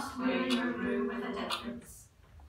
but wear your brew with a difference.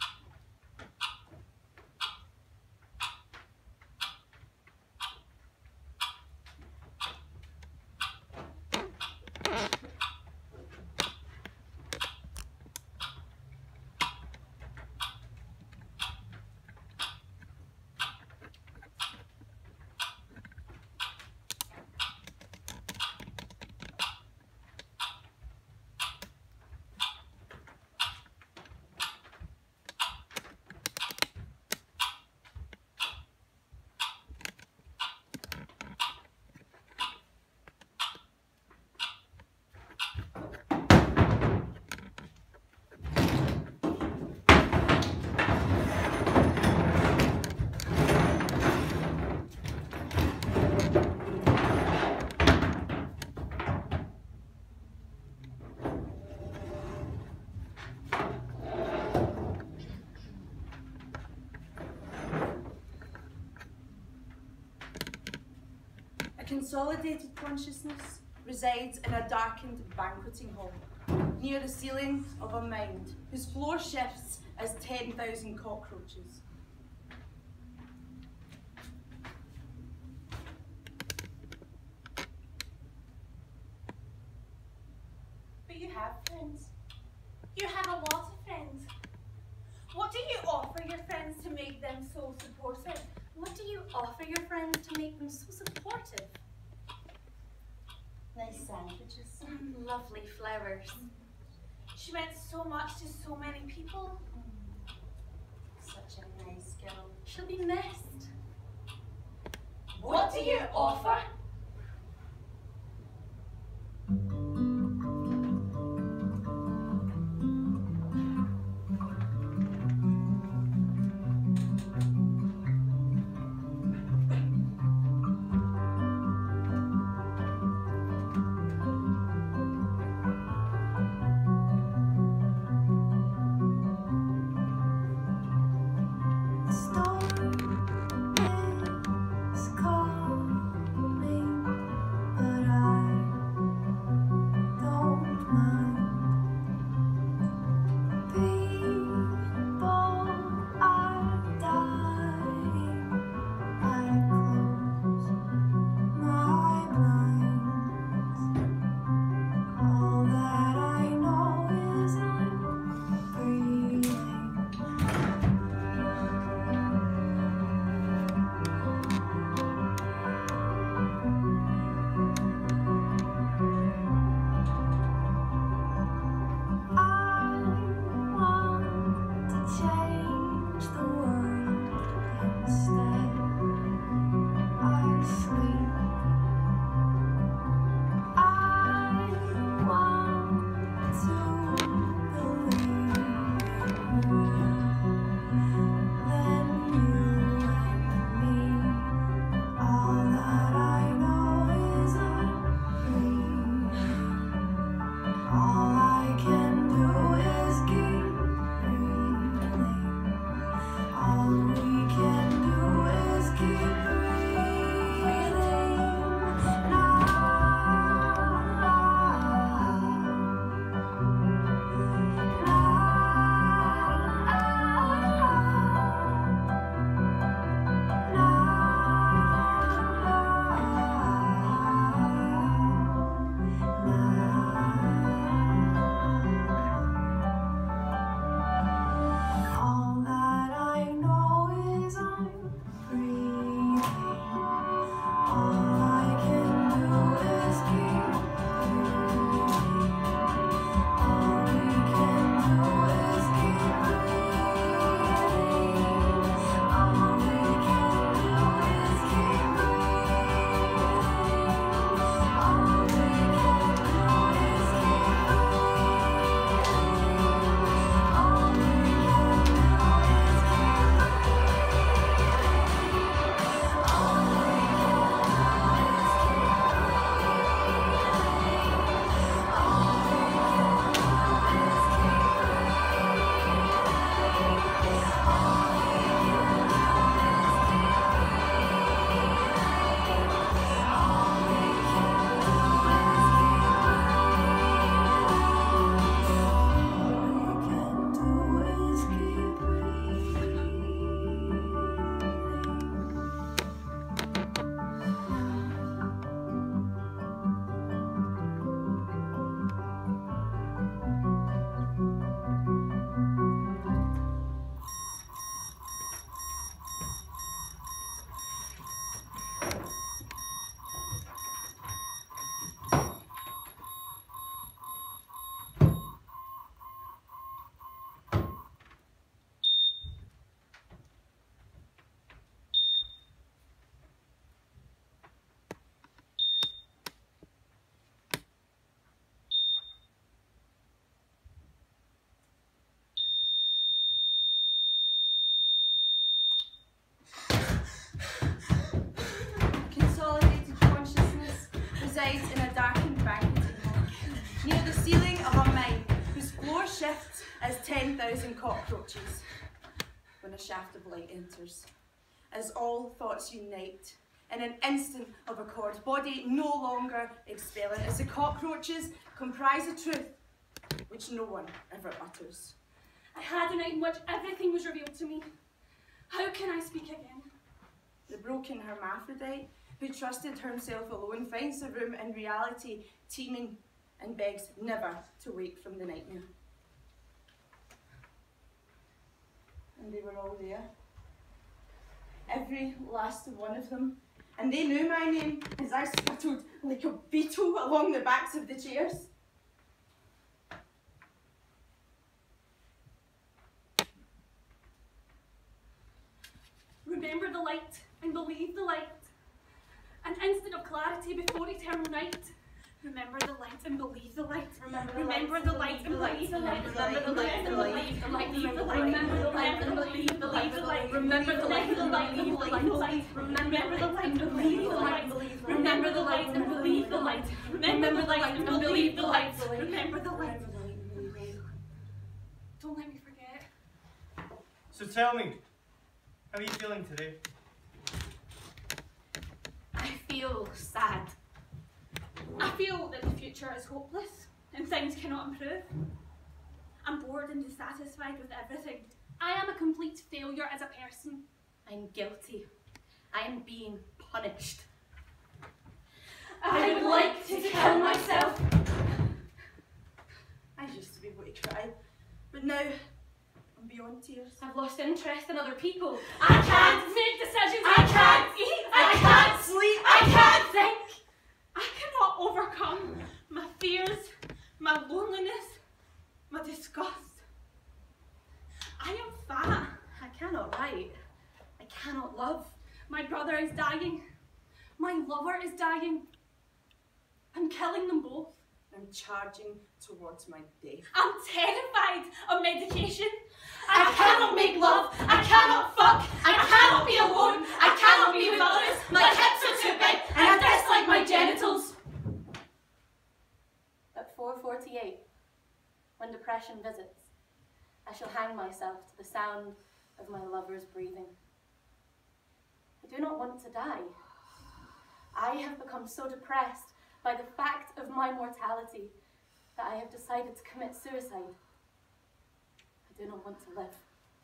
Consolidated consciousness resides in a darkened banqueting hall, near the ceiling of a mind whose floor shifts as 10,000 cockroaches. But you have friends. You have a lot of friends. What do you offer your friends to make them so supportive? What do you offer your friends to make them so supportive? Nice sandwiches. Lovely flowers. She meant so much to so many people. Such a nice girl. She'll be missed. What do you offer? All I can do is keep breathing. resides in a darkened banqueting hall, near the ceiling of a mine whose floor shifts as 10,000 cockroaches when a shaft of light enters, as all thoughts unite in an instant of accord, body no longer expelling, as the cockroaches comprise a truth which no one ever utters. I had a night in which everything was revealed to me. How can I speak again? The broken hermaphrodite who trusted himself alone finds the room in reality teeming and begs never to wake from the nightmare. And they were all there, every last one of them, and they knew my name as I scuttled like a beetle along the backs of the chairs. Remember the light and believe the light. An instant of clarity before eternal night. Remember the light and believe the light. Remember the light and believe the light. Remember the light and believe the light. Remember the light and believe the light. Remember the light and believe the light. Remember the light and believe the light. Remember the light and believe the light. Remember the light and believe the light. Remember the light. Don't let me forget. So tell me, how are you feeling today? I feel sad. I feel that the future is hopeless and things cannot improve. I'm bored and dissatisfied with everything. I am a complete failure as a person. I'm guilty. I am being punished. I would like to kill myself. I used to be able to cry, but now I'm beyond tears. I've lost interest in other people. I can't make decisions. I can't eat. I can't sleep. I can't think. I cannot overcome my fears, my loneliness, my disgust. I am fat. I cannot write. I cannot love. My brother is dying. My lover is dying. I'm killing them both. I'm charging towards my death. I'm terrified of medication. I cannot make love. I cannot fuck. I cannot be alone. I cannot be with others. My hips are too big and I dislike my genitals. At 4:48, when depression visits, I shall hang myself to the sound of my lover's breathing. I do not want to die. I have become so depressed by the fact of my mortality that I have decided to commit suicide. I do not want to live.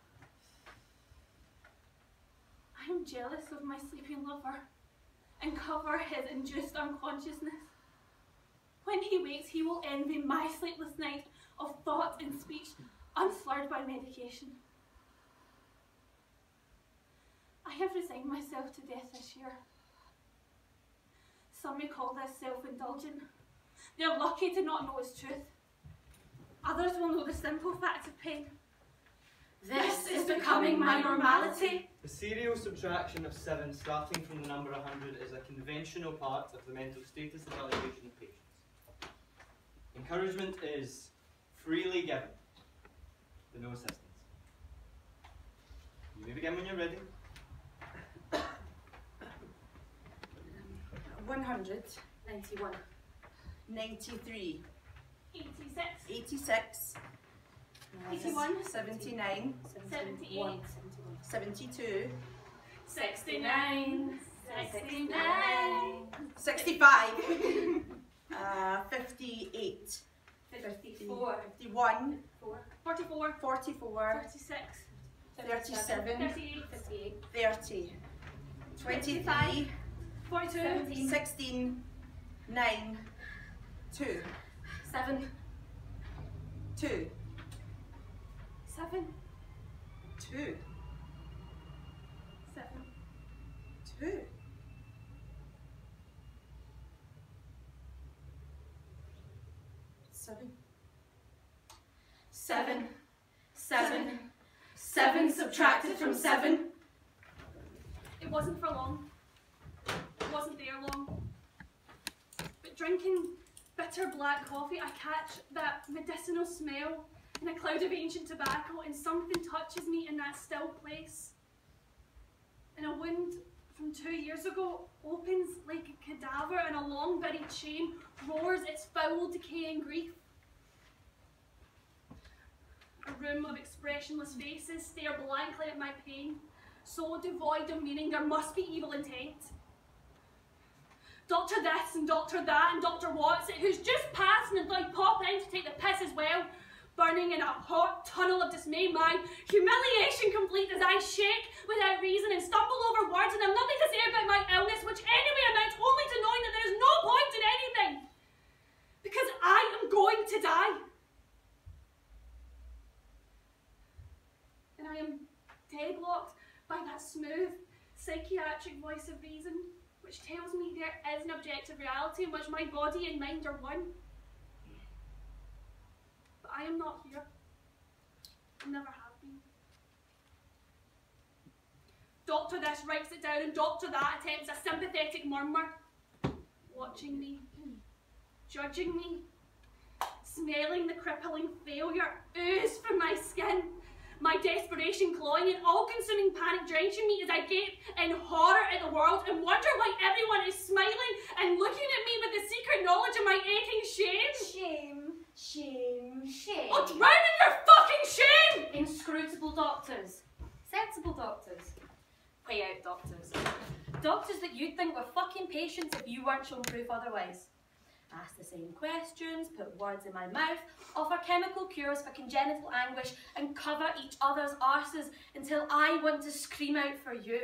I am jealous of my sleeping lover and cover his induced unconsciousness. When he wakes, he will envy my sleepless night of thought and speech unslurred by medication. I have resigned myself to death this year. Some may call this self-indulgent. They're lucky to not know its truth. Others will know the simple facts of pain. This is becoming my normality. The serial subtraction of 7 starting from the number 100 is a conventional part of the mental status evaluation of patients. Encouragement is freely given, with no assistance. You may begin when you're ready. 100, 91, 93, 86, 86, 81, 79, 78, 72, 69, 69, 65, 58, 54, 51, 44, 44, 36, 37, 38, 58, 30, 23, 42, 16, 9, 2, 7, 2, 7, 2, 7, 2. 7. 7, 7, 7 subtracted from 7. It wasn't for long. It wasn't there long. But drinking bitter black coffee, I catch that medicinal smell in a cloud of ancient tobacco, and something touches me in that still place. And a wound from 2 years ago opens like a cadaver and a long buried chain roars its foul decaying grief. A room of expressionless faces stare blankly at my pain, so devoid of meaning there must be evil intent. Doctor this and doctor that and Dr. Watson, who's just passing and thought pop in to take the piss as well, burning in a hot tunnel of dismay, my humiliation complete as I shake without reason and stumble over words and have nothing to say about my illness, which anyway amounts only to knowing that there is no point in anything, because I am going to die. And I am deadlocked by that smooth, psychiatric voice of reason, which tells me there is an objective reality in which my body and mind are one. But I am not here. I never have been. Doctor this writes it down and Doctor that attempts a sympathetic murmur, watching me, judging me, smelling the crippling failure ooze from my skin, my desperation clawing and all-consuming panic drenching me as I gape in horror at the world and wonder why everyone is smiling and looking at me with the secret knowledge of my aching shame. Shame, shame, shame. Oh, drown in your fucking shame! Inscrutable doctors. Sensible doctors. Way out doctors. Doctors that you'd think were fucking patients if you weren't shown proof otherwise. Ask the same questions, put words in my mouth, offer chemical cures for congenital anguish, and cover each other's arses until I want to scream out for you.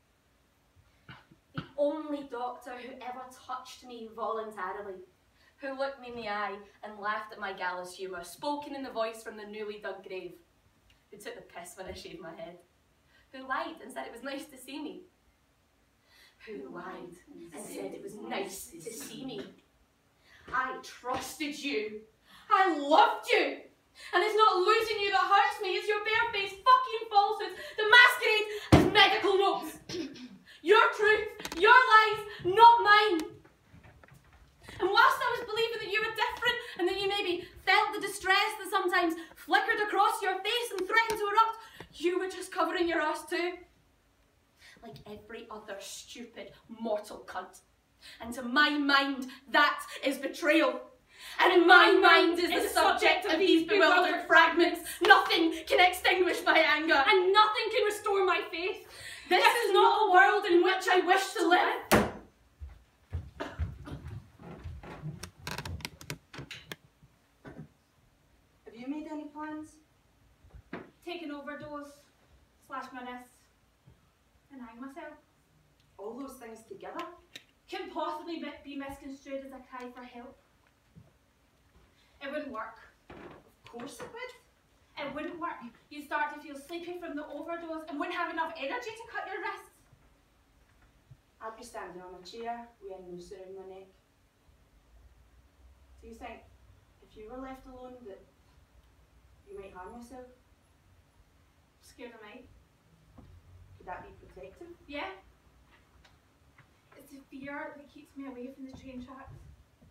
The only doctor who ever touched me voluntarily, who looked me in the eye and laughed at my gallows humour, spoken in the voice from the newly dug grave, who took the piss when I shaved my head, who lied and said it was nice to see me, who lied and said it was nice to see me. I trusted you. I loved you. And it's not losing you that hurts me, it's your barefaced fucking falsehoods that masquerade as medical notes. Your truth, your lies, not mine. And whilst I was believing that you were different and that you maybe felt the distress that sometimes flickered across your face and threatened to erupt, you were just covering your arse too. Like every other stupid mortal cunt. And to my mind, that is betrayal. And in my mind is the subject of these bewildered fragments. Nothing can extinguish my anger. And nothing can restore my faith. This is not a world in which I wish to live. Have you made any plans? Take an overdose, slash my wrists, and hang myself. All those things together? Can possibly be misconstrued as a cry for help. It wouldn't work. Of course it would. It wouldn't work. You'd start to feel sleepy from the overdose and wouldn't have enough energy to cut your wrists. I'd be standing on a chair with a noose around my neck. Do you think, if you were left alone, that you might harm yourself? Scared I might. Could that be protective? Yeah. It's the fear that keeps me away from the train tracks.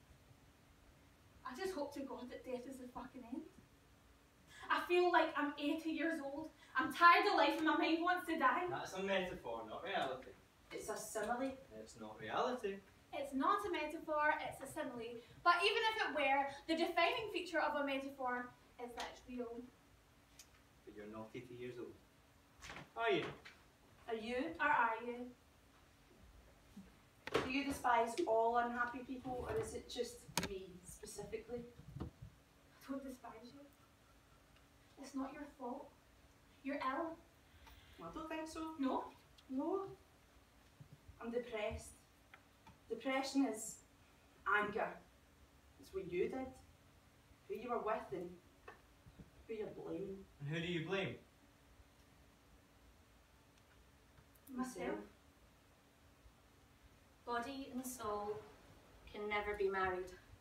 I just hope to God that death is the fucking end. I feel like I'm 80 years old. I'm tired of life and my mind wants to die. That's a metaphor, not reality. It's a simile. It's not reality. It's not a metaphor, it's a simile. But even if it were, the defining feature of a metaphor is that it's real. But you're not 80 years old. Are you? Are you? Or are you? Do you despise all unhappy people, or is it just me specifically? I don't despise you. It's not your fault. You're ill. I don't think so. No? No. I'm depressed. Depression is anger. It's what you did, who you were with, and who you're blaming. And who do you blame? Myself. Body and soul can never be married.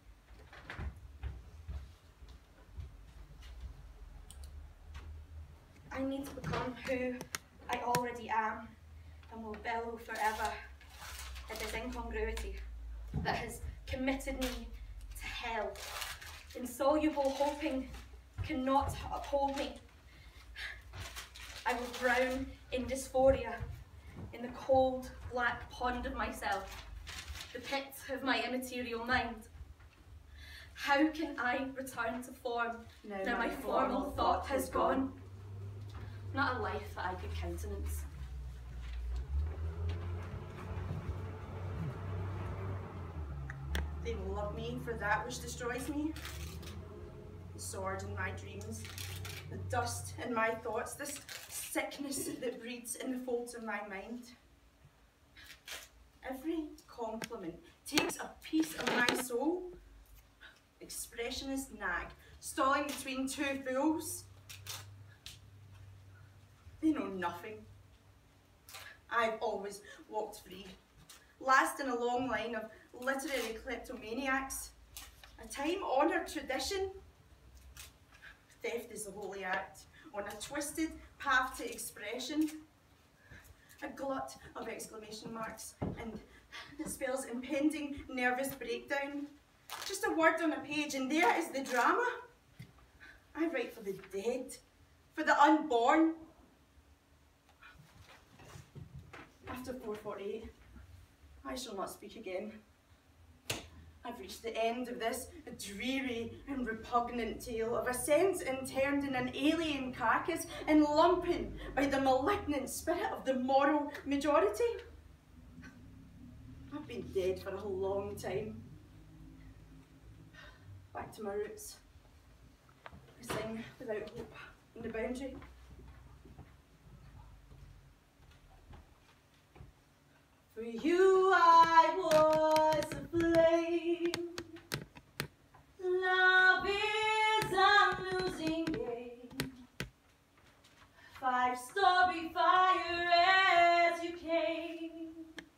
I need to become who I already am and will bellow forever at this incongruity that has committed me to hell. Insoluble hoping cannot uphold me. I will drown in dysphoria in the cold, black pond of myself, the pit of my immaterial mind. How can I return to form now my formal thought has gone? Not a life that I could countenance. They will love me for that which destroys me. The sword in my dreams, the dust in my thoughts, this sickness that breeds in the folds of my mind. Every compliment takes a piece of my soul. Expressionist nag, stalling between two fools. They know nothing. I've always walked free, last in a long line of literary kleptomaniacs, a time-honoured tradition. Theft is the holy act, on a twisted path to expression. A glut of exclamation marks, and it spells impending nervous breakdown. Just a word on a page, and there is the drama. I write for the dead, for the unborn. After 4:48, I shall not speak again. I've reached the end of this dreary and repugnant tale of a sense interned in an alien carcass and lumpen by the malignant spirit of the moral majority. I've been dead for a long time. Back to my roots. I sing without hope in the boundary. For you I was a flame. Love is a losing game. 5-story fire as you came.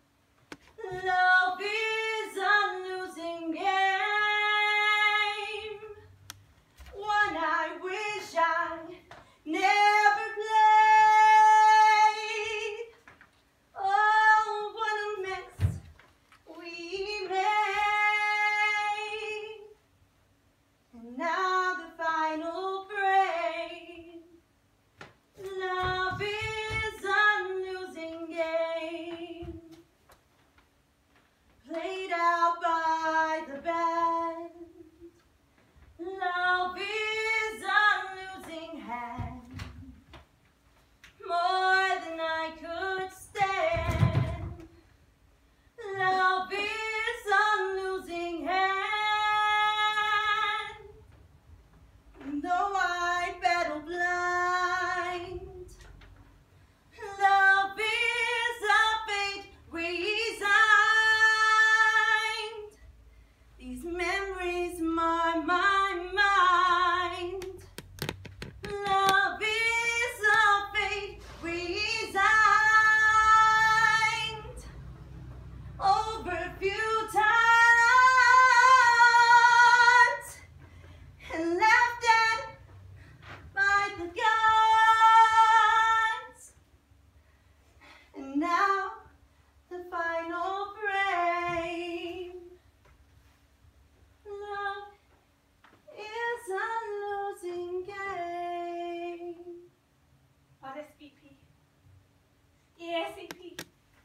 Love is a losing game. One I wish I never played. Oh, what a mess we made. And now the final frame. Love is a losing game. Played out by the band. Love is a losing hand. More than I could stand. Love is a losing hand. Though I battle blind, love is a fate resigned. These memories mar my mind. Love is a fate resigned. Over futile odds and laughed at by the gods. And now the final frame. Love is a losing game. RSVP. ASAP.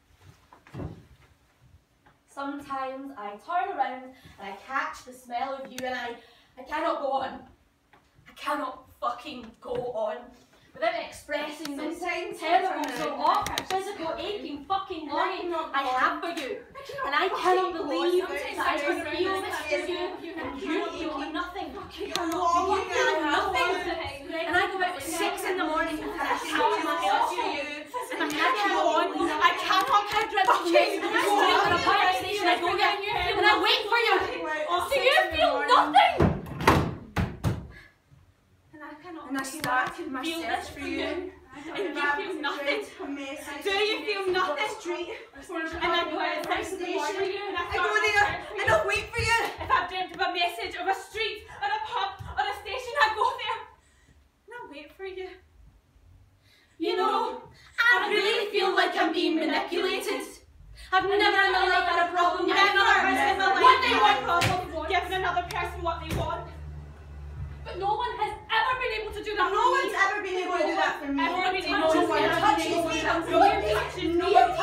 Sometimes I turn around and I catch the smell of you and I cannot go on. I cannot fucking go on without expressing this terrible, so awful, physical, aching, fucking longing I have for you. And I cannot believe that I can feel this for you and you feel nothing. You feel nothing. And I go out at 6 in the morning and I catch myself for you. And I can't go on. I cannot dread you. And I stay on a fire station. I go there and I wait for you. Do you feel nothing? And I started my search for you. And you feel nothing. Do you feel nothing? And I go out at 6 in the morning and I go there and I wait for you. If I've dreamt of a message of a street or a pub or a station, I go there and I wait for you. You know, I really feel like I'm being manipulated. I've never in my life had a problem with another person what they want. Giving another person what they want. But no one has ever been able to do that. No one's ever been able to do that for me. Everybody No one touches me. No one touches me.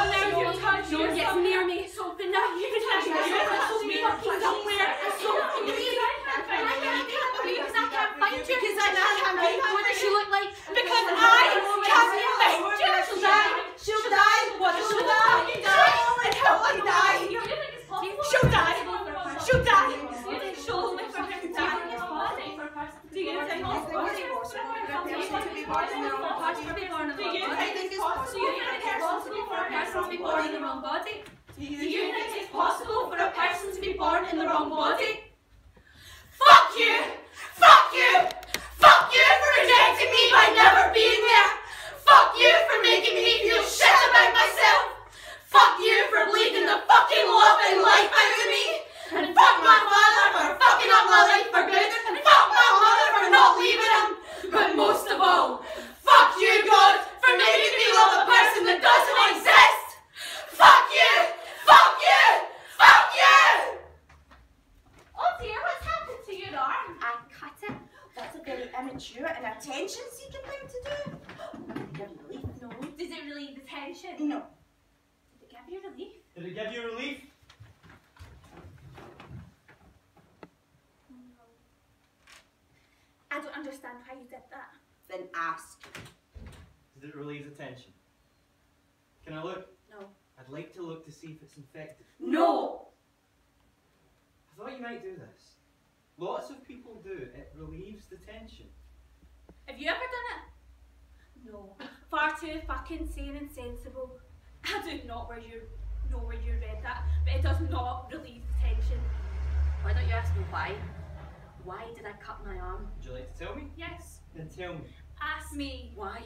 born in the wrong body? To be born in the Do wrong you body? I think it's possible Do you think it's possible for a person to be born in the wrong body? Do Do you think it's possible for a person to be born in the wrong body? Fuck you! Fuck you! Fuck you for rejecting me by never being there! Fuck you for making me feel shit about myself! Fuck you for bleeding the fucking love and life out of me! And fuck my father for fucking up my life for good! And fuck my mother for not leaving him! But most of all, fuck you, God, for making me love a person that doesn't exist! Fuck you! Fuck you! Fuck you! Oh dear, what's happened to your arm? I cut it. That's a very immature and attention-seeking thing to do. Give you relief? No. Does it relieve the tension? No. Did it give you relief? Did it give you relief? No. I don't understand why you did that. Then ask. Did it relieve the tension? Can I look? No. I'd like to look to see if it's infected. No! I thought you might do this. Lots of people do. It relieves the tension. Have you ever done it? No. Far too fucking sane and sensible. I do not know where you read that, but it does not relieve the tension. Why don't you ask me why? Why did I cut my arm? Would you like to tell me? Yes. Then tell me. Ask me. Why?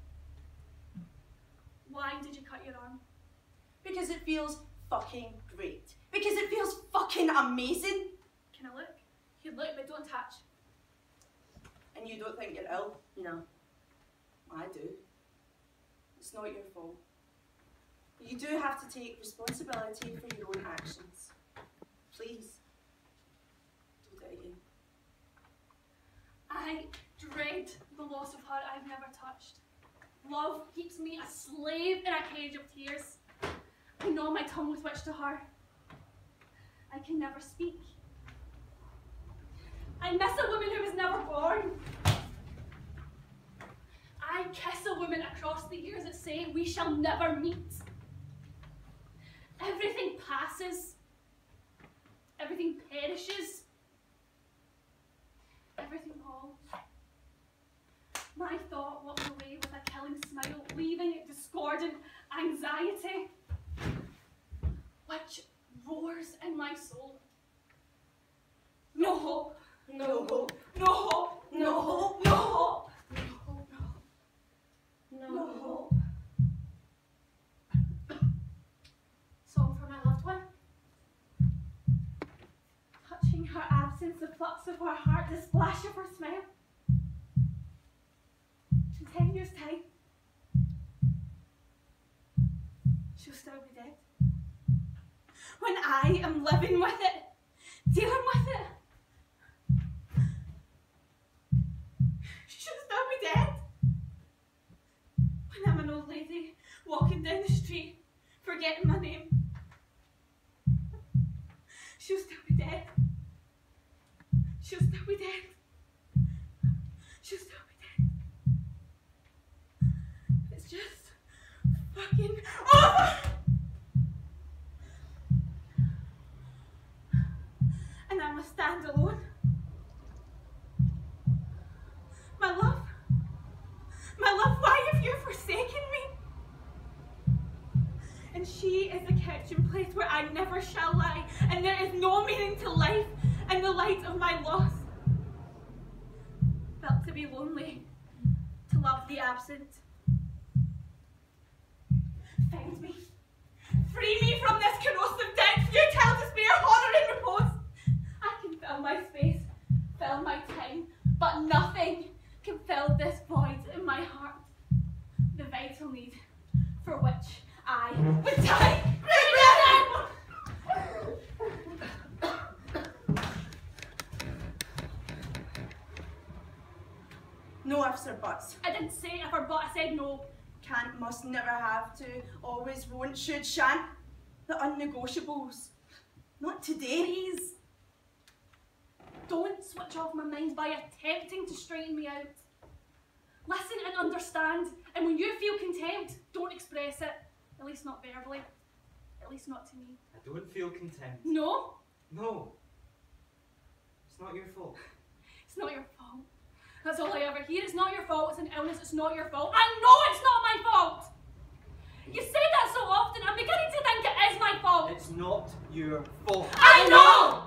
Why did you cut your arm? Because it feels fucking great. Because it feels fucking amazing. Can I look? You look, but don't touch. And you don't think you're ill? No. I do. It's not your fault. You do have to take responsibility for your own actions. Please. Don't do it again. I dread the loss of her I've never touched. Love keeps me a slave in a cage of tears. I know my tongue with which to her. I can never speak. I miss a woman who was never born. I kiss a woman across the years that say we shall never meet. Everything passes. Everything perishes. Everything falls. My thought walks away with a killing smile, leaving discordant anxiety, which roars in my soul. No hope. No hope. No hope. No hope. No hope. No hope. Song for my loved one. Touching her absence, the flux of her heart, the splash of her smile. In 10 years' time, she'll still be dead. When I am living with it, dealing with it, she'll still be dead. When I'm an old lady walking down the street, forgetting my name, she'll still be dead. She'll still be dead. She'll still be dead. It's just fucking over! And I must stand alone. My love, why have you forsaken me? And she is the couching place where I never shall lie, and there is no meaning to life in the light of my loss. Felt to be lonely, to love the absent. Find me. Free me from this corrosive doubt, futile despair, horror and repose. I can fill my space, fill my time, but nothing can fill this void in my heart. The vital need for which I would die. No ifs or buts. I didn't say ever, but I said no. Can't, must, never, have to, always, won't, should, shan't. The unnegotiables. Not today. Please. Don't switch off my mind by attempting to straighten me out. Listen and understand, and when you feel contempt, don't express it. At least not verbally. At least not to me. I don't feel contempt. No, No. It's not your fault. it's not your fault. That's all I ever hear. It's not your fault, it's an illness, it's not your fault. I know it's not my fault! You say that so often, I'm beginning to think it is my fault. It's not your fault. I know!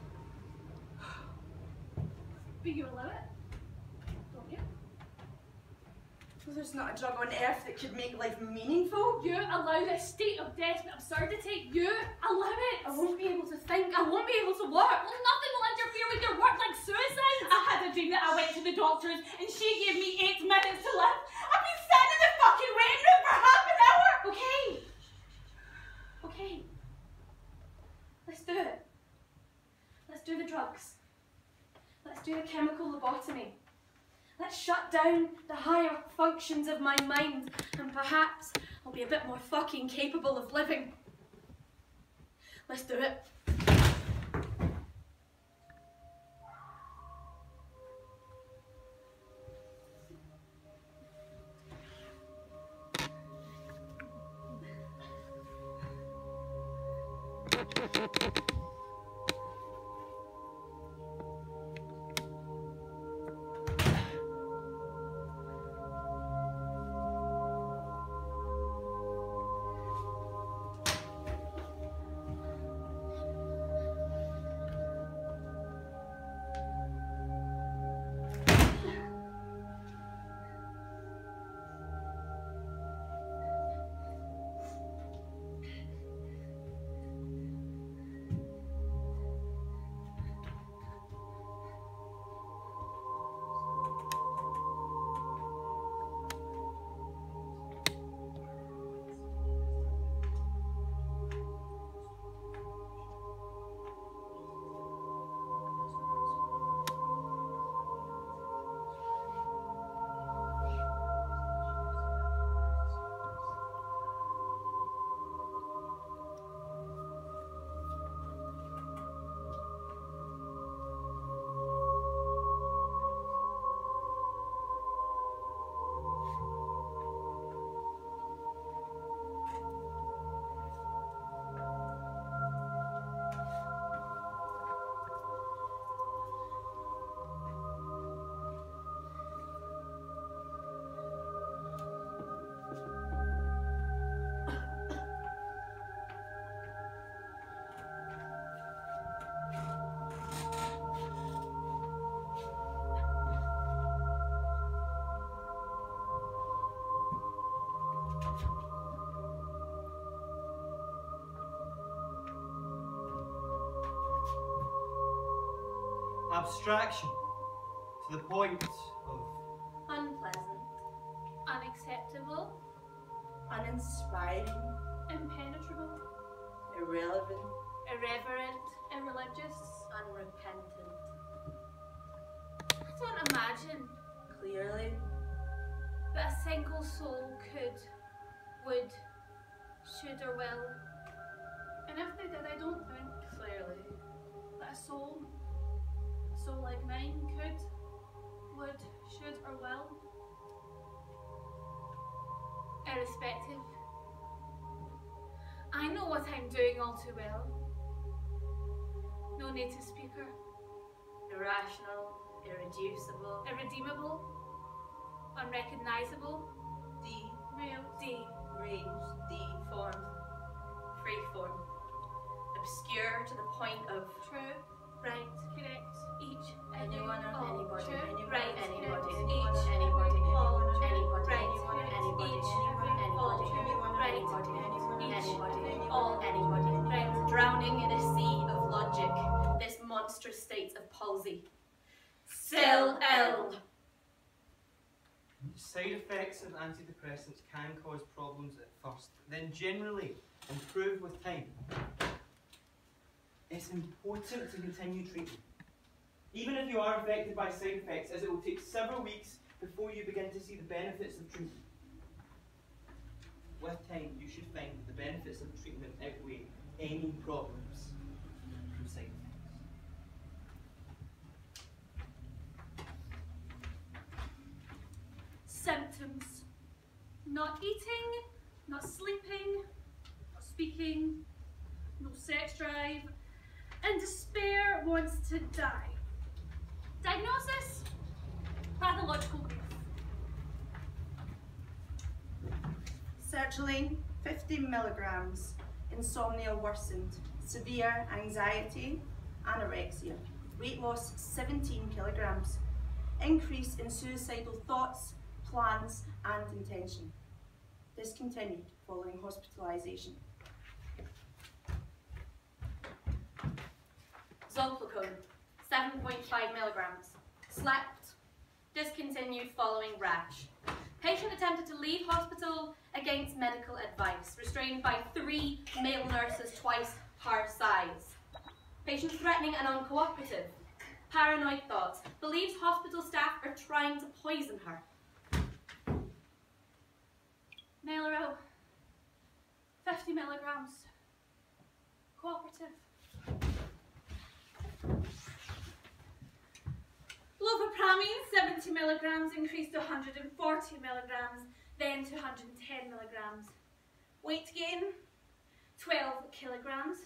But you allow it, don't you? Well, there's not a drug on earth that could make life meaningful. You allow this state of desperate absurdity. You allow it. I won't be able to think. I won't be able to work. Well, nothing will interfere with your work like suicide. I had a dream that I went to the doctor's and she gave me 8 minutes to live. I've been sat in the fucking waiting room for half an hour. Okay. Okay. Let's do it. Let's do the drugs. Let's do the chemical lobotomy. Let's shut down the higher functions of my mind and perhaps I'll be a bit more fucking capable of living. Let's do it. Abstraction to the point of Unpleasant. Unacceptable. Uninspiring, Impenetrable. irrelevant, Irreverent. Irreligious. Unrepentant. I don't imagine clearly, that a single soul could, would, should or will. And if they did, I don't think Clearly. that a soul like mine could, would, should or will. Irrespective. I know what I'm doing all too well. No native speaker. Irrational. Irreducible. Irredeemable. Unrecognisable. Real. deranged, deformed, Freeform. Obscure to the point of True. Right. Correct. Each. anyone or all. anybody, True. anyone, Right. anybody, Correct. each, Each. anybody, all. anybody, Right. anybody, Correct. Each. All. anybody, Right. anybody, Each. anybody, all. anybody, Right. drowning in a sea of logic, this monstrous state of palsy. Still ill. side effects of antidepressants can cause problems at first, then generally improve with time. It's important to continue treatment, even if you are affected by side effects, as it will take several weeks before you begin to see the benefits of treatment. With time, you should find that the benefits of treatment outweigh any problems from side effects. Symptoms. Not eating, not sleeping, not speaking, no sex drive, and despair wants to die. Diagnosis? Pathological grief. sertraline 50 milligrams. Insomnia worsened. Severe anxiety, anorexia. Weight loss 17 kilograms. Increase in suicidal thoughts, plans and intention. Discontinued following hospitalisation. Zolpicone, 7.5 milligrams. Slept. Discontinued following rash. Patient attempted to leave hospital against medical advice. Restrained by 3 male nurses twice her size. Patient threatening and uncooperative. Paranoid thoughts. Believes hospital staff are trying to poison her. Meloro, 50 milligrams. Cooperative. Lovapramine, 70 milligrams, increased to 140 milligrams, then to 110 milligrams. Weight gain, 12 kilograms.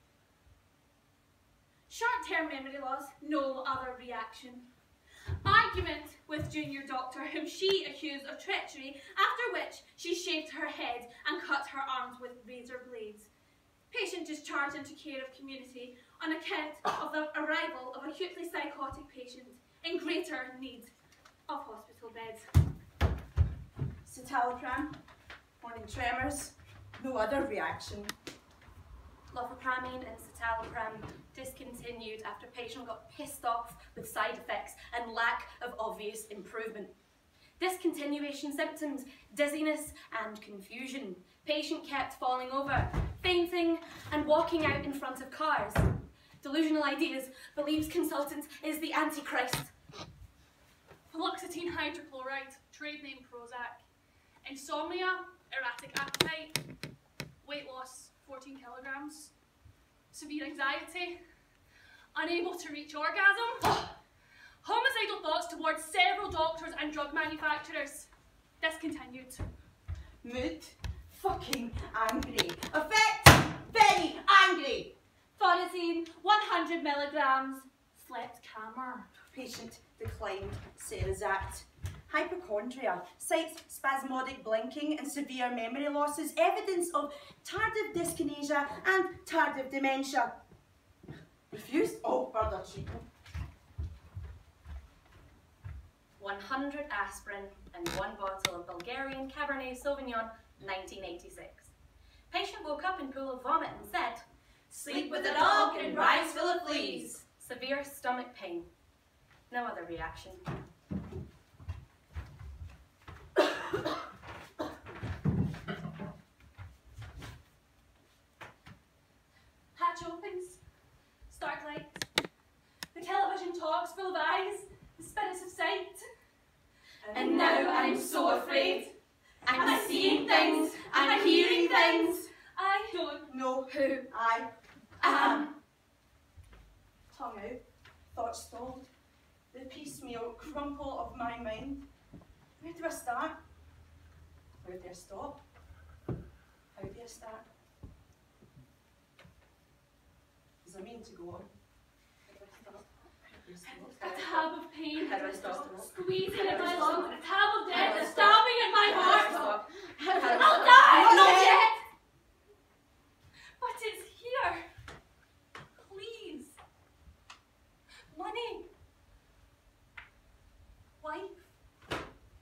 Short-term memory loss, no other reaction. Argument with junior doctor, whom she accused of treachery, after which she shaved her head and cut her arms with razor blades. Patient discharged into care of community on account of the arrival of acutely psychotic patient in greater need of hospital beds. Citalopram, morning tremors, no other reaction. Lovapramine and citalopram discontinued after patient got pissed off with side effects and lack of obvious improvement. Discontinuation symptoms, dizziness and confusion. Patient kept falling over, fainting and walking out in front of cars. Delusional ideas, believes consultant is the Antichrist. Fluoxetine hydrochloride, trade name Prozac. Insomnia, erratic appetite. Weight loss, 14 kilograms. Severe anxiety. Unable to reach orgasm. Homicidal thoughts towards several doctors and drug manufacturers. Discontinued. Mood, fucking angry. Effect, very angry. Thorazine, 100 milligrams. Slept calmer. Patient declined Cerazat. Hypochondria, cites spasmodic blinking and severe memory losses, evidence of tardive dyskinesia and tardive dementia. Refused all further treatment. 100 aspirin and 1 bottle of Bulgarian Cabernet Sauvignon, 1986. Patient woke up in pool of vomit and said, Sleep with a dog and rise full of fleas. Severe stomach pain. No other reaction. Hatch opens. Stark lights. The television talks full of eyes. The spirits of sight. And now I'm so afraid. I'm seeing things. I'm hearing things. I don't know who I am. Tongue out, thoughts stalled. The piecemeal crumple of my mind. Where do I start? Where do I stop? How do I start? Does I mean to go on? How do I stop? How do I stop? a tab of pain. How do I stop? Squeezing at my lungs. A tab of death. A stabbing at my heart. How do I I'll stop? die! Not Not yet. yet! But it's here. Please. Money. Wife.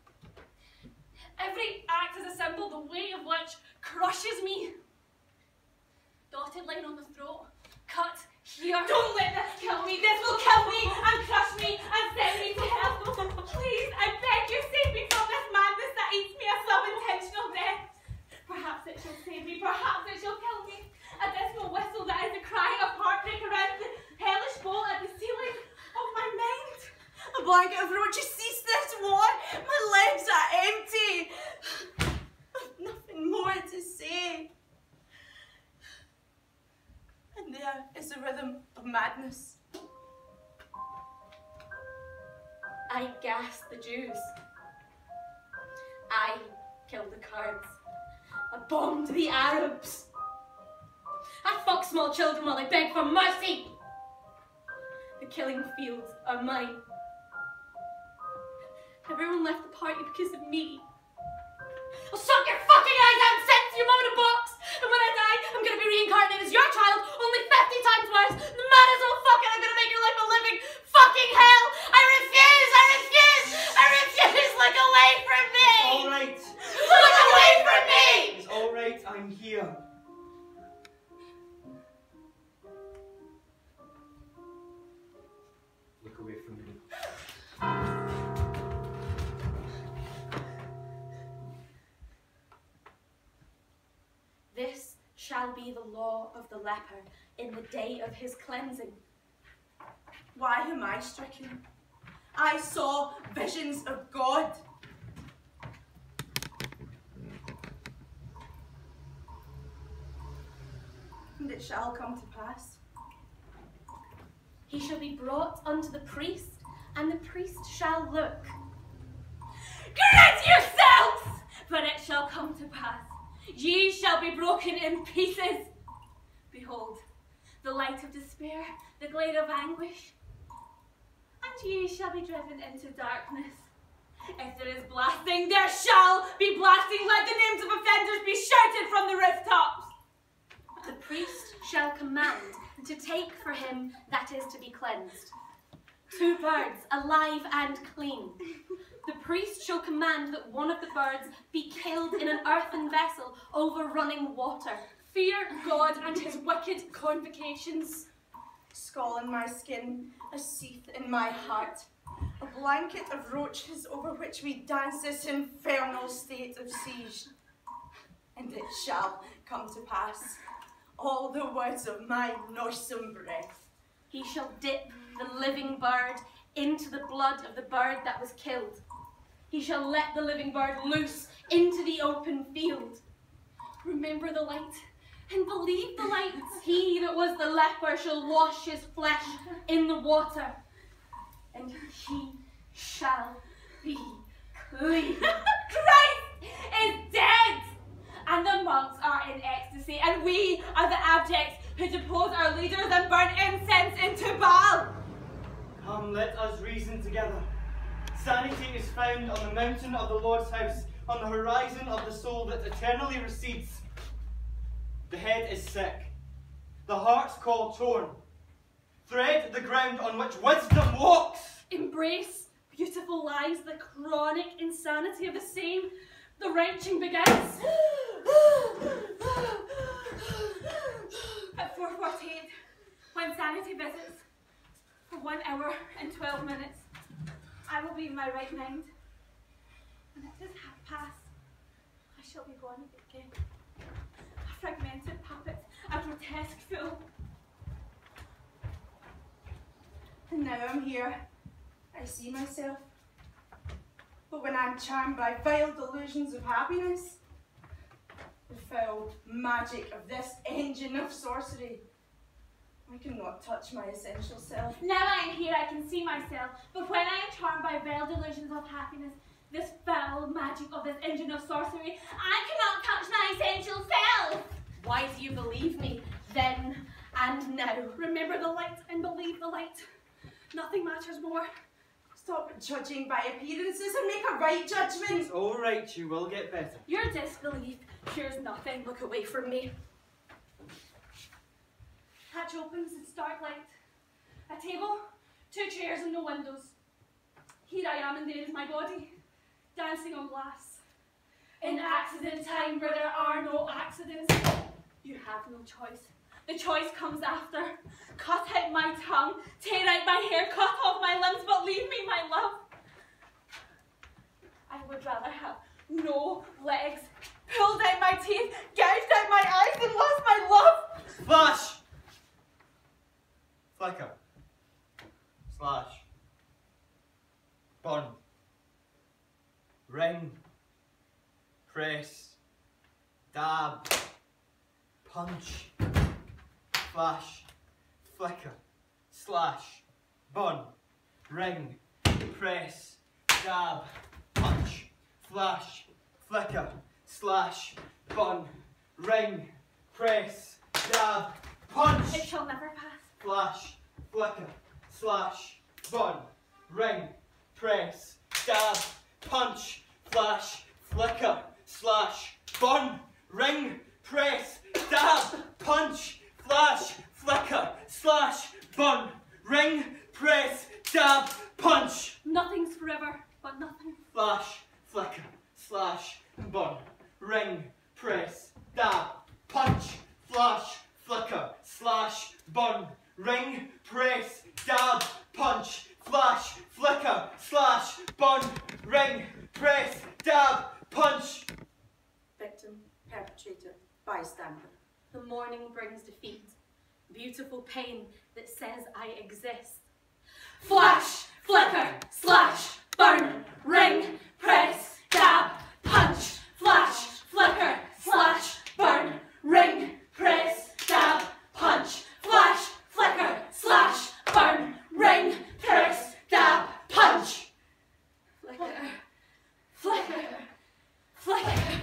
Every act is a symbol, the weight of which crushes me. Dotted line on the throat. Cut here. Don't let this kill me. This will kill me and crush me and send me to hell. Please, I beg you, save me from this madness that eats me a sub-intentional death. Perhaps it shall save me. Perhaps it shall kill me. A dismal whistle that is the cry of heartbreak around the hellish bowl at the ceiling of my mind. A blanket of roaches, cease this war. My legs are empty. I've nothing more to say. And there is the rhythm of madness. I gassed the Jews. I killed the Kurds. I bombed the Arabs. I fucked small children while they beg for mercy. The killing fields are mine. Everyone left the party because of me. Well, suck your fucking eyes out and send shall be the law of the leper in the day of his cleansing. Why am I stricken? I saw visions of God. And it shall come to pass. He shall be brought unto the priest, and the priest shall look. Gird yourselves! For it shall come to pass. Ye shall be broken in pieces. Behold, the light of despair, the glade of anguish. And ye shall be driven into darkness. If there is blasting, there shall be blasting. Let the names of offenders be shouted from the rooftops. The priest shall command to take for him that is to be cleansed 2 birds, alive and clean. The priest shall command that one of the birds be killed in an earthen vessel over running water. Fear God and his wicked convocations. Skull in my skin, a seeth in my heart, a blanket of roaches over which we dance this infernal state of siege. And it shall come to pass, all the words of my noisome breath. He shall dip the living bird into the blood of the bird that was killed. He shall let the living bird loose into the open field. Remember the light and believe the light. He that was the leper shall wash his flesh in the water, and he shall be clean. Christ is dead! And the monks are in ecstasy, and we are the abjects who depose our leaders and burn incense into Baal. Come, let us reason together. Sanity is found on the mountain of the Lord's house, on the horizon of the soul that eternally recedes. The head is sick, the heart's call torn. Thread the ground on which wisdom walks. Embrace beautiful lies, the chronic insanity of the same. The wrenching begins. At 4:48, when sanity visits, for 1 hour and 12 minutes, I will be in my right mind. When it is past, I shall be gone again. A fragmented puppet, a grotesque fool. And now I'm here, I see myself. But when I'm charmed by vile delusions of happiness, the foul magic of this engine of sorcery, I cannot touch my essential self. Now I am here, I can see myself, but when I am charmed by vile delusions of happiness, this foul magic of this engine of sorcery, I cannot touch my essential self. Why do you believe me then and now? Remember the light and believe the light. Nothing matters more. Stop judging by appearances and make a right judgment. It's all right, you will get better. Your disbelief cures nothing. Look away from me. Hatch opens, it's dark light. A table, 2 chairs and no windows. Here I am and there is my body, dancing on glass. In accident time where there are no accidents, you have no choice. The choice comes after. Cut out my tongue, tear out my hair, cut off my limbs, but leave me my love. I would rather have no legs, pulled out my teeth, gouged out my eyes, than lost my love. Flash! Flicker. Slash. Burn. Ring. Press. Dab. Punch. Flash. Flicker. Slash. Burn. Ring. Press. Dab. Punch. Flash. Flicker. Slash. Burn. Ring. Press. Dab. Punch. It shall never pass. Flash, flicker, slash, burn, ring, press, dab, punch, flash, flicker, slash, burn, ring, press, dab, punch, flash, flicker, slash, burn, ring, press, dab, punch. Nothing's forever, but nothing. Flash, flicker, slash, burn, ring, press, dab, punch, flash, flicker, slash, burn, ring, press, dab, punch, flash, flicker, slash, burn, ring, press, dab, punch. Victim, perpetrator, bystander. The morning brings defeat, beautiful pain that says I exist. Flash, flicker, slash, burn, ring, press, dab, punch. Flash, flicker, slash, burn, ring, press, dab, punch. Flash, flicker, slash, burn, ring, press, dab, punch. Flicker, flicker, flicker.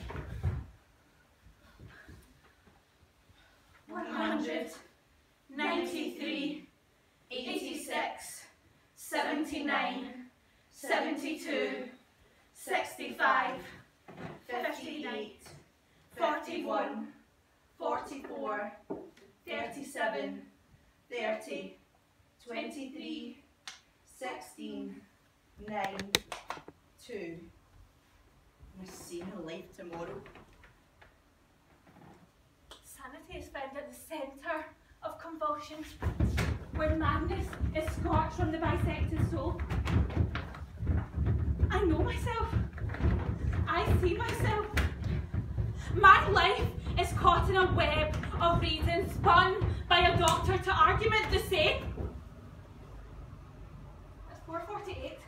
100, 93, 86, 79, 72, 65, 58, 41, 44, 37, 30, 23, 16, 9, 2. We'll see her life tomorrow. Sanity is found at the centre of convulsions, where madness is scorched from the bisected soul. I know myself. I see myself. My life is caught in a web of reason spun by a doctor to argument the same. It's 4:48.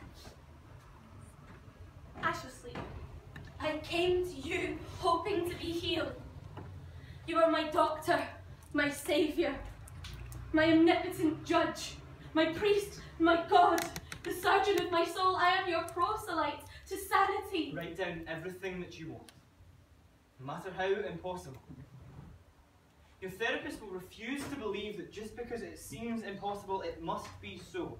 I shall sleep. I came to you hoping to be healed. You are my doctor, my saviour, my omnipotent judge, my priest, my God, the surgeon of my soul. I am your proselyte to sanity. Write down everything that you want, no matter how impossible. Your therapist will refuse to believe that just because it seems impossible, it must be so.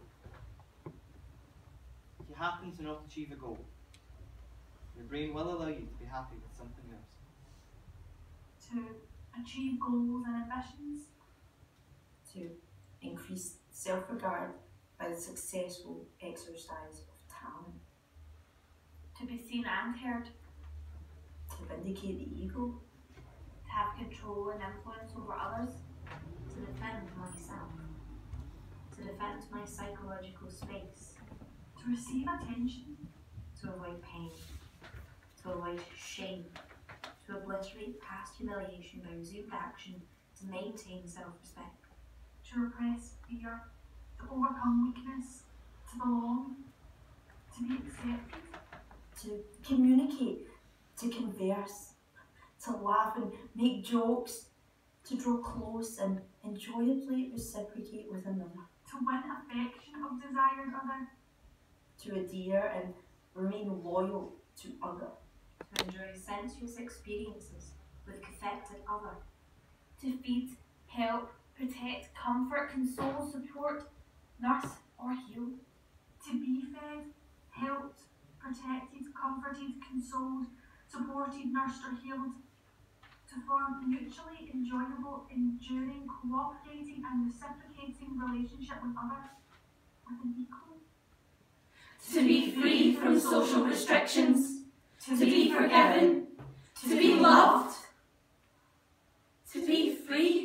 If you happen to not achieve a goal, your brain will allow you to be happy with something else. To achieve goals and ambitions. To increase self-regard by the successful exercise of talent. To be seen and heard. To vindicate the ego. To have control and influence over others. To defend myself. To defend my psychological space. To receive attention. To avoid pain. To avoid shame. To obliterate past humiliation by resumed action. To maintain self-respect. To repress fear. To overcome weakness. To belong. To be accepted. To communicate. To converse. To laugh and make jokes. To draw close and enjoyably reciprocate with another. To win affection of desired other. To adhere and remain loyal to other. To enjoy sensuous experiences with cathected other. To feed, help, protect, comfort, console, support, nurse or heal. To be fed, helped, protected, comforted, consoled, supported, nursed or healed. To form mutually enjoyable, enduring, cooperating and reciprocating relationship with others, with an equal. To be free from social restrictions. To be forgiven. To be loved. To be free.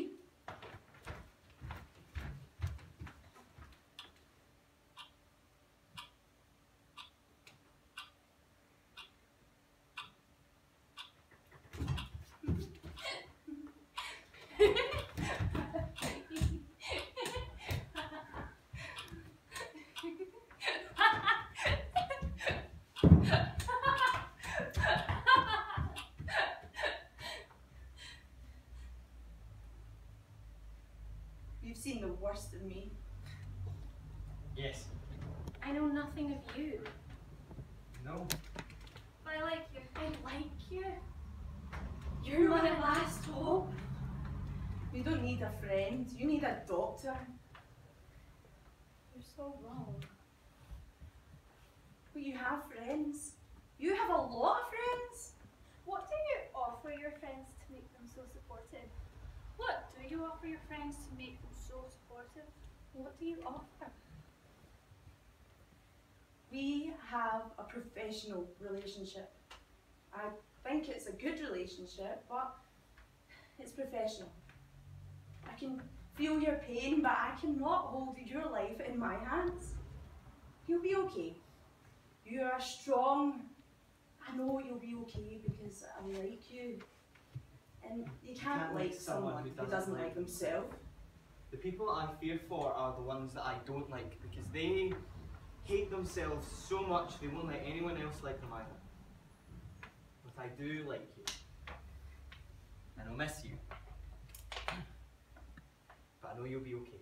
You've seen the worst of me. Yes. I know nothing of you. No. But I like you. I like you. You're my last hope. You don't need a friend, you need a doctor. You're so wrong. But you have friends. You have a lot of friends. What do you offer your friends to make them so supportive? What do you offer your friends to make them so supportive? What do you offer? We have a professional relationship. I think it's a good relationship, but it's professional. I can feel your pain, but I cannot hold your life in my hands. You'll be okay. You are strong. I know you'll be okay because I like you. And you can't like someone who doesn't like themselves. The people I fear for are the ones that I don't like, because they hate themselves so much they won't let anyone else like them either. But I do like you. And I'll miss you. But I know you'll be okay.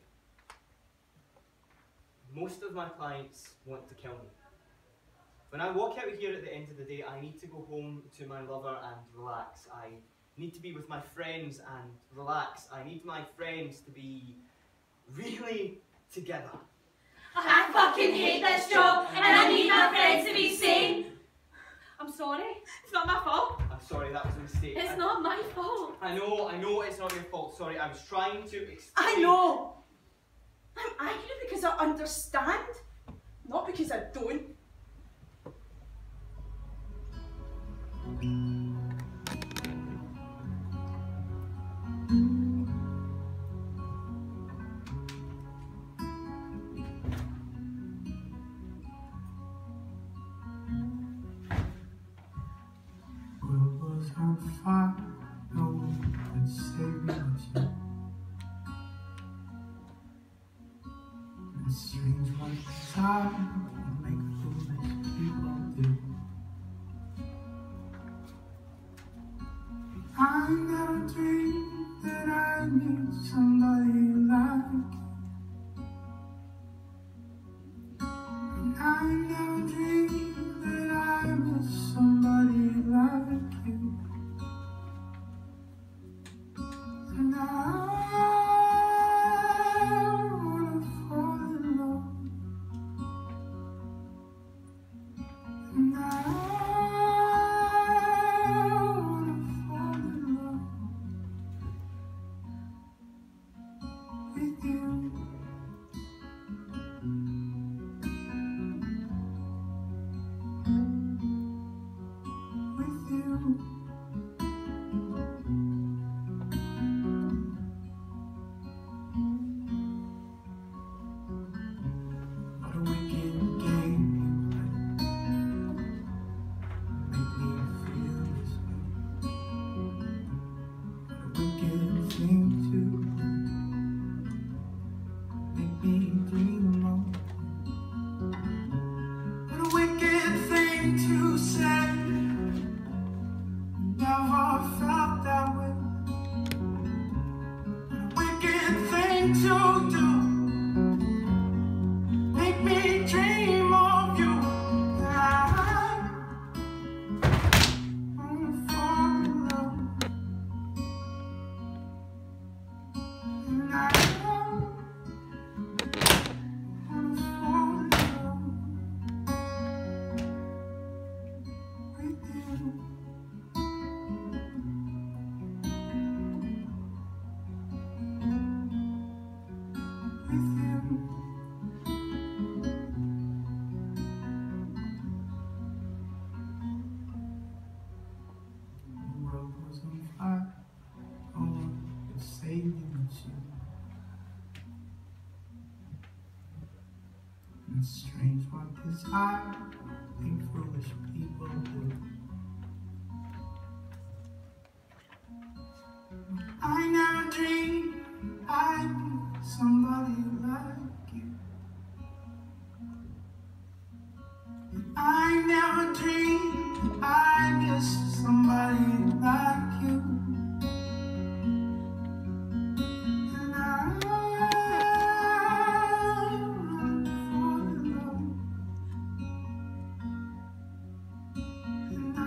Most of my clients want to kill me. When I walk out of here at the end of the day, I need to go home to my lover and relax. I need to be with my friends and relax. I need my friends to be really together. I fucking hate this job, and I need my friends to be sane. I'm sorry. It's not my fault. I'm sorry, that was a mistake. It's not my fault. I know it's not your fault. Sorry, I was trying to explain. I know! I'm angry because I understand, not because I don't. World was on fire, no one could save me but you. It's strange what desire will make foolish people do. I never dreamed that I'd meet somebody like you. And I never dreamed that I'd miss somebody like you. And I wanna fall in love. And I wanna fall in love with you. With you. What a wicked game you play. Make me feel this way. What a wicked thing to do. Make me dream of you. What a wicked thing to say. Never felt that way. What a wicked thing to do. Make me dream of you. I wanna fall in love. And I wanna fall in love with you. With you. The world was on fire, no one could save me but you. And it's strange what desire think foolish people do. I never dreamed I'd meet somebody like you. I never dreamed I'd miss somebody like you. And I wanna fall in love. And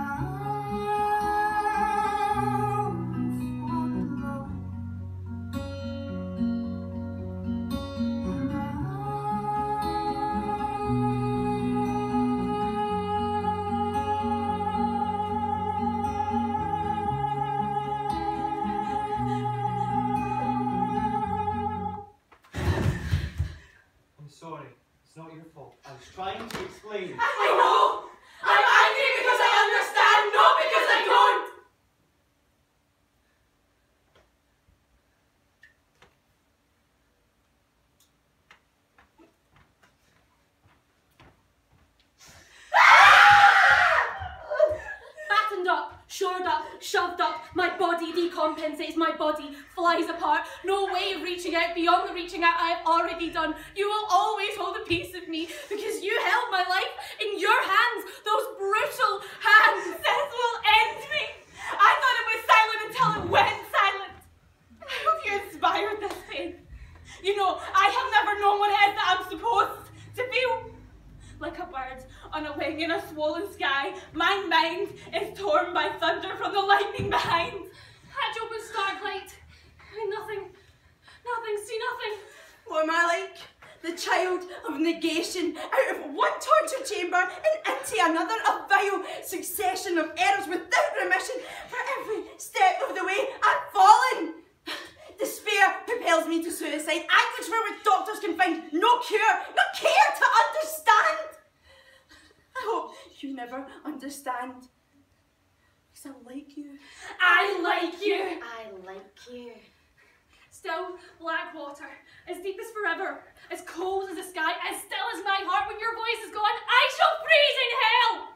Bound up, shored up, shoved up, my body decompensates, my body flies apart. No way of reaching out beyond the reaching out I have already done. You will always hold a piece of me because you held my life in your hands, those brutal hands. This will end me. I thought it was silent until it went silent. How have you inspired this pain? You know, I have never known what it is that I'm supposed to feel. Like a bird on a wing in a swollen sky, my mind is torn by thunder from the lightning behind. Hatch open starlight. Nothing, see nothing. What am I like? The child of negation, out of one torture chamber and into another, a vile succession of errors without remission. For every step of the way, I've fallen. Despair propels me to suicide, anguish for which doctors can find no cure, no care to understand. I hope you never understand. Because I like you. I like you. I like you. Still, black water, as deep as forever, as cold as the sky, as still as my heart when your voice is gone, I shall freeze in hell!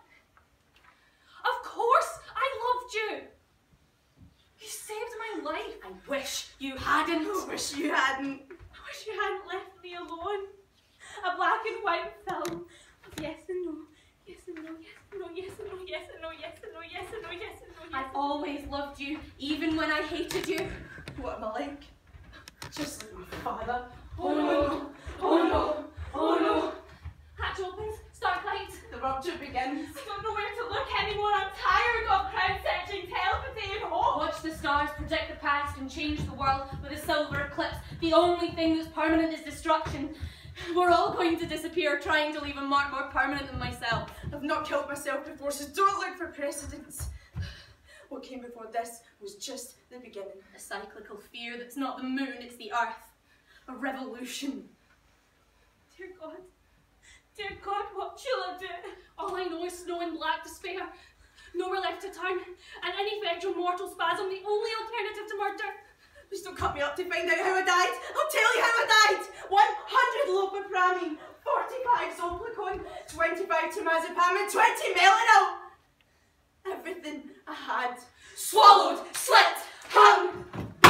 Of course, I loved you. You saved my life. I wish You hadn't. I wish you hadn't. I wish you hadn't left me alone. A black and white film of yes and no, yes and no, yes and no, yes and no, yes and no, yes and no, yes and no, yes and no, yes. I've always loved you, even when I hated you. What am I like? Just like my father. Oh no, oh no, oh no. Hatch opens, starlight. The rupture begins. I don't know where to look anymore. I'm tired of crowd-searching telepathy and hope. Watch the stars predict the past and change the world with a silver eclipse. The only thing that's permanent is destruction. We're all going to disappear, trying to leave a mark more permanent than myself. I've not killed myself before, so don't look for precedents. What came before this was just the beginning. A cyclical fear that's not the moon, it's the earth. A revolution. Dear God, what shall I do? All I know is snow and black despair. Nowhere left to turn. An ineffectual mortal spasm, the only alternative to murder. Please don't cut me up to find out how I died. I'll tell you how I died. 100 lopapramine, 45 zoplicone, 25 temazepam, and 20 melanol. Everything I had. Swallowed, slit, hung.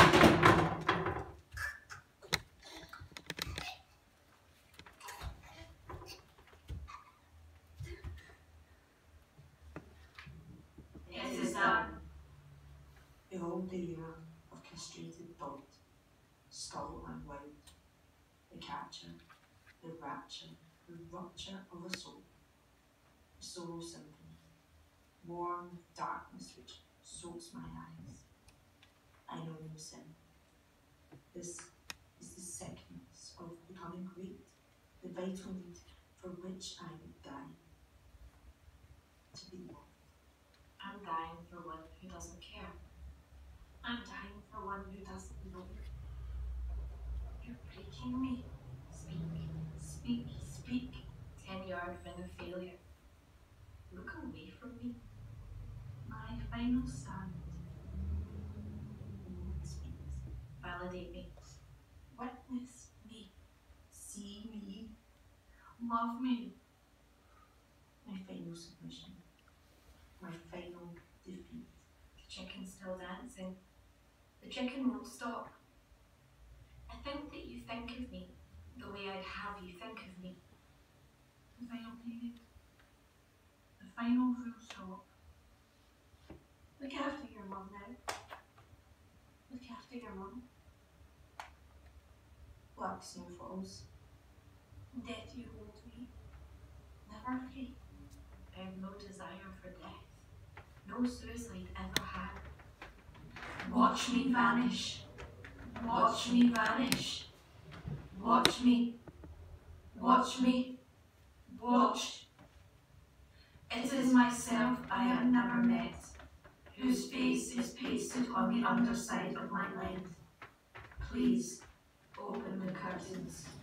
It is done. Behold the year of castrated thought, skull and wild, the capture, the rapture, the rupture of a soul, a solo symphony, warm with darkness which soaks my eyes. I know no sin. This is the sickness of becoming great, the vital need for which I would die. To be loved. I'm dying for one who doesn't care. I'm dying for one who doesn't know. You're breaking me. Speak, speak. 10-yard ring of failure. Look away from me. My final stand. No one speaks. Validate me. Witness me. See me. Love me. My final submission. My final defeat. The chicken's still dancing. The chicken won't stop. I think that you think of me the way I'd have you think of me. The final period. The final full stop. Look after your mum now. Look after your mum. Black snow falls. Death you hold me. Never free. I have no desire for death. No suicide ever had. Watch me vanish. Watch me vanish. Watch me. Watch me. Watch. It is myself I have never met, whose face is pasted on the underside of my lens. Please open the curtains.